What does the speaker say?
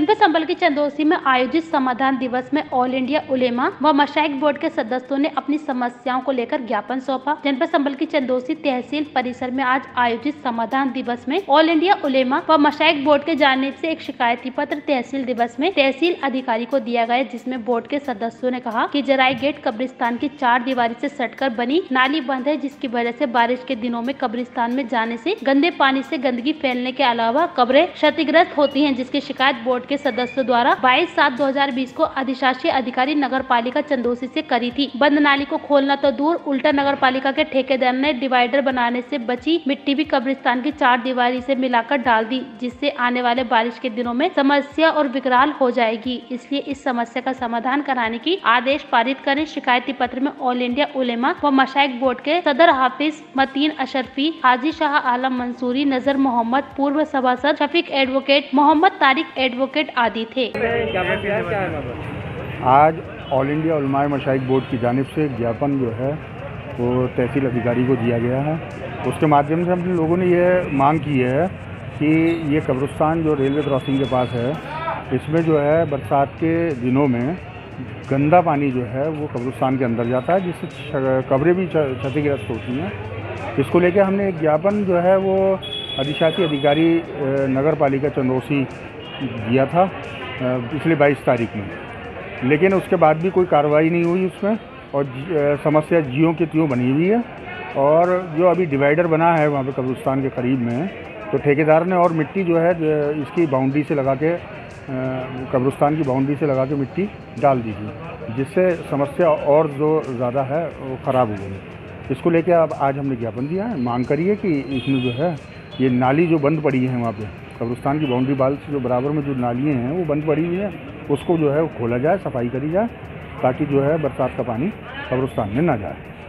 जनपद संबल के चंदौसी में आयोजित समाधान दिवस में ऑल इंडिया उलेमा व मशाइख बोर्ड के सदस्यों ने अपनी समस्याओं को लेकर ज्ञापन सौंपा। जनपद संबल की चंदौसी तहसील परिसर में आज आयोजित समाधान दिवस में ऑल इंडिया उलेमा व मशाइख बोर्ड के जानिब से एक शिकायती पत्र तहसील दिवस में तहसील अधिकारी को दिया गया, जिसमें बोर्ड के सदस्यों ने कहा कि जराई गेट कब्रिस्तान की 4 दीवारी से सटकर बनी नाली बंद है, जिसकी वजह से बारिश के दिनों में कब्रिस्तान में जाने से गंदे पानी से गंदगी फैलने के अलावा कब्रें क्षतिग्रस्त होती हैं, जिसकी शिकायत बोर्ड के सदस्यों द्वारा 22/7/2020 को अधिशासी अधिकारी नगर पालिका चंदौसी से करी थी। बंद नाली को खोलना तो दूर, उल्टा नगर पालिका के ठेकेदार ने डिवाइडर बनाने से बची मिट्टी भी कब्रिस्तान की 4 दीवारी से मिलाकर डाल दी, जिससे आने वाले बारिश के दिनों में समस्या और विकराल हो जाएगी। इसलिए इस समस्या का समाधान कराने की आदेश पारित करें। शिकायती पत्र में ऑल इंडिया उलेमा व मशाइख बोर्ड के सदर हाफिज मतीन अशरफी, हाजी शाह आलम मंसूरी, नजर मोहम्मद, पूर्व सभासद शफीक एडवोकेट, मोहम्मद तारिक एडवोकेट आदि थे। आज ऑल इंडिया उलमाए मशाइख बोर्ड की जानिब से ज्ञापन जो है वो तहसील अधिकारी को दिया गया है। उसके माध्यम से हम लोगों ने ये मांग की है कि ये कब्रिस्तान जो रेलवे क्रॉसिंग के पास है, इसमें जो है बरसात के दिनों में गंदा पानी जो है वो कब्रिस्तान के अंदर जाता है, जिससे कब्रें भी क्षतिग्रस्त होती हैं। इसको लेकर हमने एक ज्ञापन जो है वो अधिशासी अधिकारी नगर पालिका चंदौसी दिया था पिछले 22 तारीख में, लेकिन उसके बाद भी कोई कार्रवाई नहीं हुई उसमें, और समस्या जियों की त्यों बनी हुई है। और जो अभी डिवाइडर बना है वहाँ पे कब्रिस्तान के करीब में, तो ठेकेदार ने और मिट्टी जो है इसकी बाउंड्री से लगा के कब्रिस्तान की बाउंड्री से लगा के मिट्टी डाल दी थी, जिससे समस्या और जो ज़्यादा है वो ख़राब हो गई। इसको लेके अब आज हमने ज्ञापन दिया है, मांग करी है कि इसमें जो है ये नाली जो बंद पड़ी है वहाँ पे कब्रिस्तान की बाउंड्री बाल से जो बराबर में जो नालियाँ हैं वो बंद पड़ी हुई हैं, उसको जो है वो खोला जाए, सफाई करी जाए, ताकि जो है बरसात का पानी कब्रिस्तान में ना जाए।